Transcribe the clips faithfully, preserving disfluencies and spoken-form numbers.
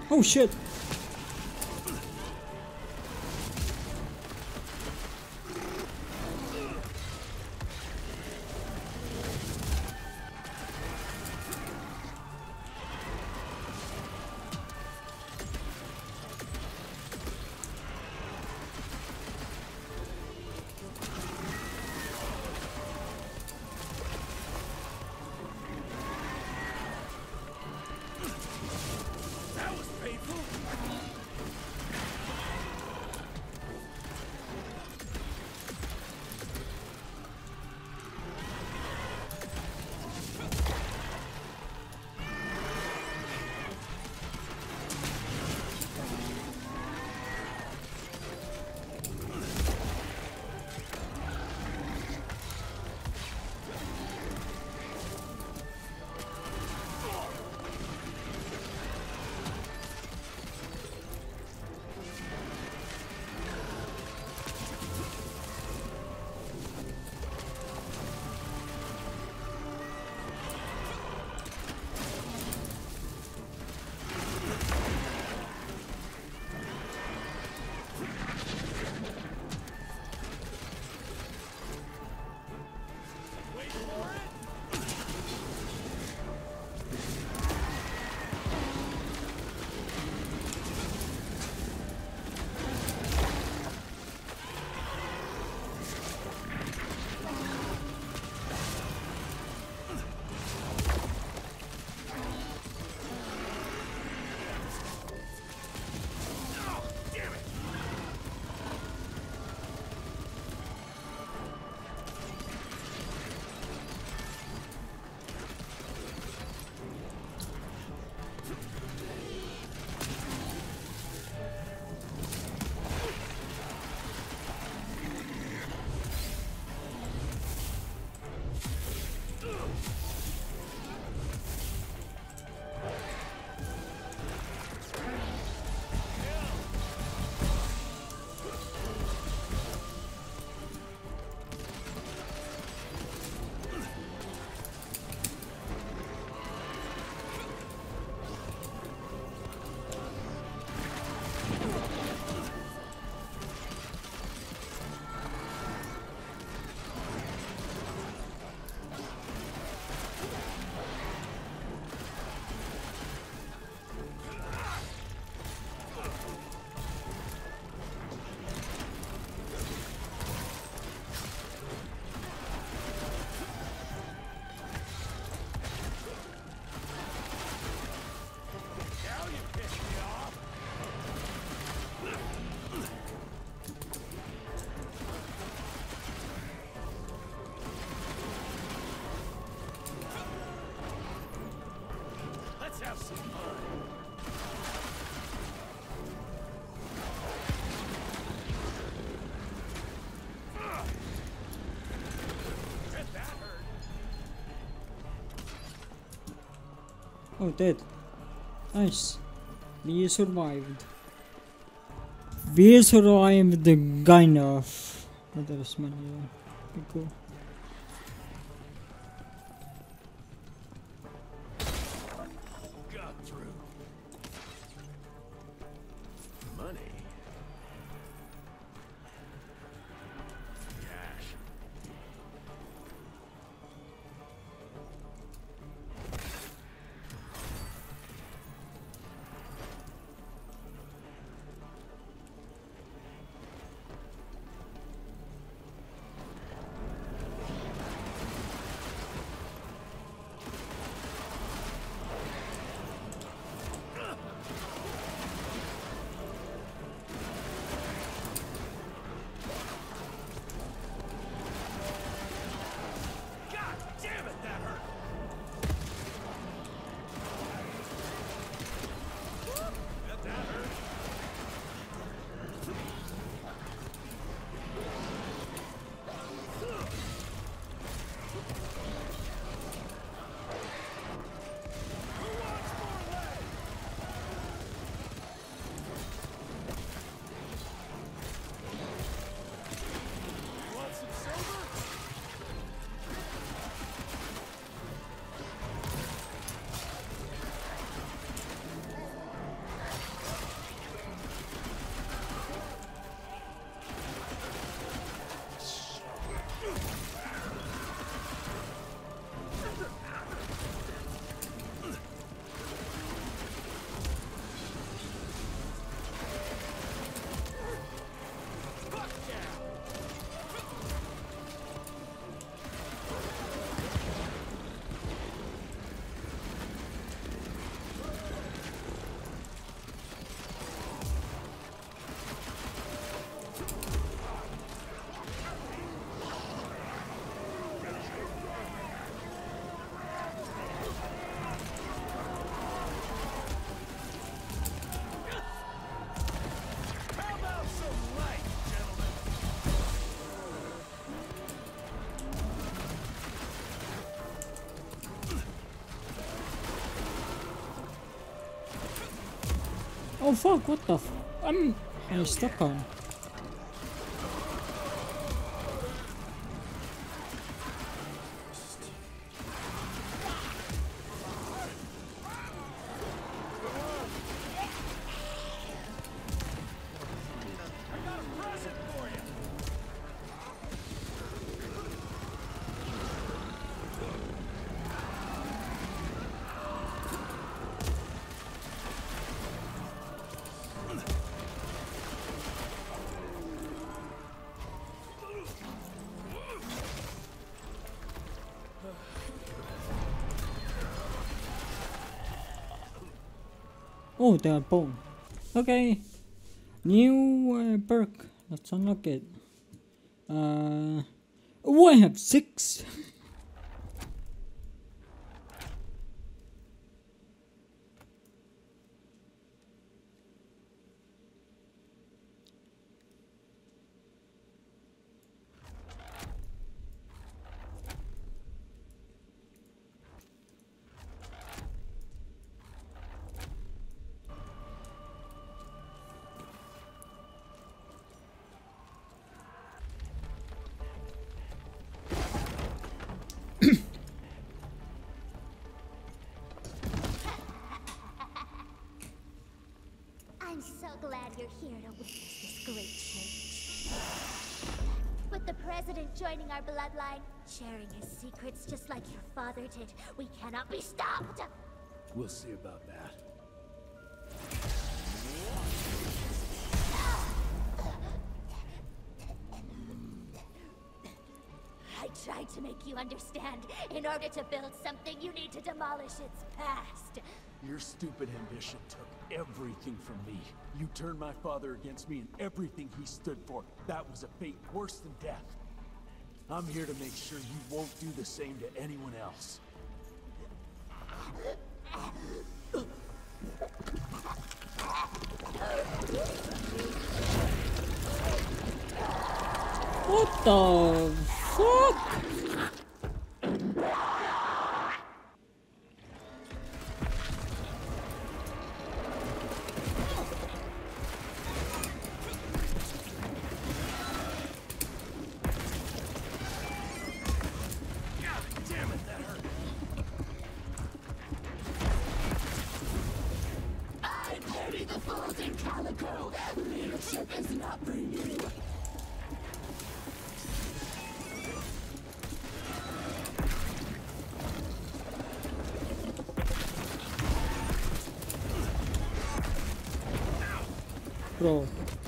Oh shit! Oh, dead. Nice. We survived. We survived the kind of. Oh, there's money. Yeah. Okay, cool. Got through. Money. Cash. Oh fuck, what the f- I'm... I'm stuck on. Oh, they are bone. Okay. New uh, perk. Let's unlock it. Uh, oh, I have six. I'm so glad you're here to witness this great change. With the President joining our bloodline, sharing his secrets just like your father did, we cannot be stopped! We'll see about that. I tried to make you understand. In order to build something, you need to demolish its past. Your stupid ambition took everything from me. You turned my father against me and everything he stood for. That was a fate worse than death. I'm here to make sure you won't do the same to anyone else. What the fuck? Bro.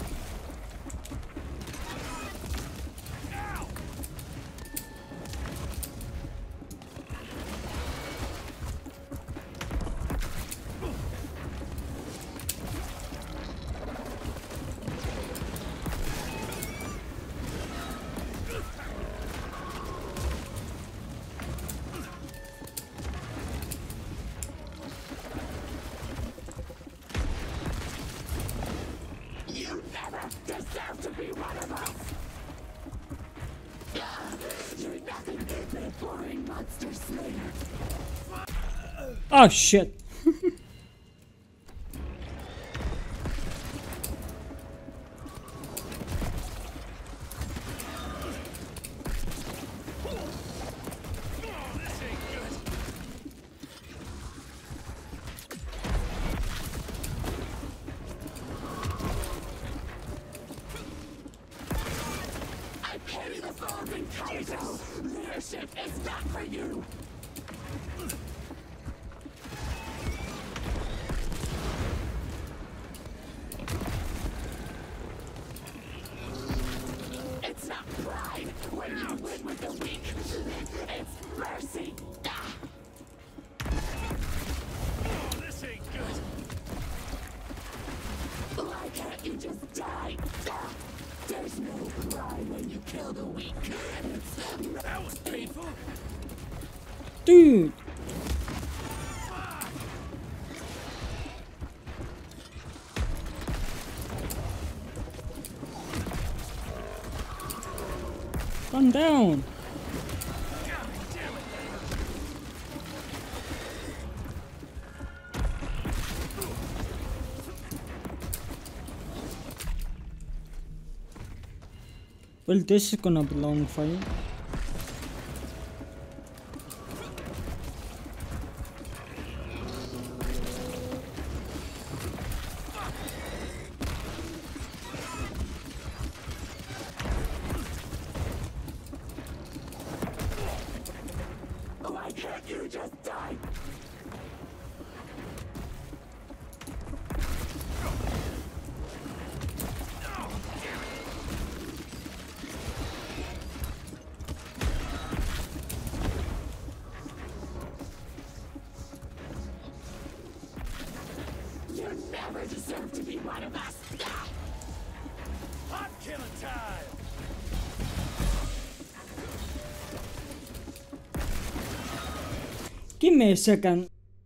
Oh shit. I carry the Golden Kaizo. Leadership is not for you. It's not pride when you win with the weak. It's mercy. Oh, this ain't good. Why can't you just die? There's no pride when you kill the weak. It's... That was painful. Dude. Run down. Well, this is gonna be a long fight. Why can't you just die? You never deserve to be one of us. Hot killing time! Give me a second.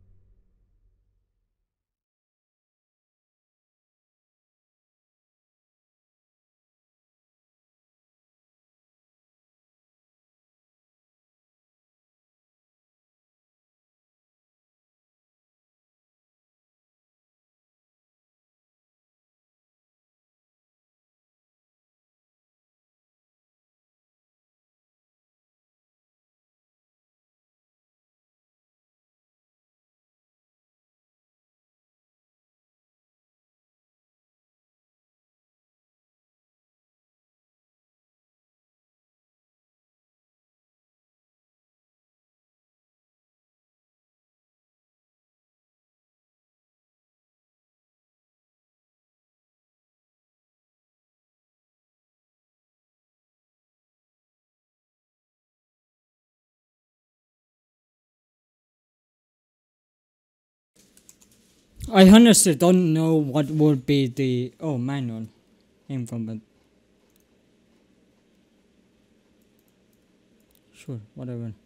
I honestly don't know what would be the oh manual aim combat. Sure, whatever.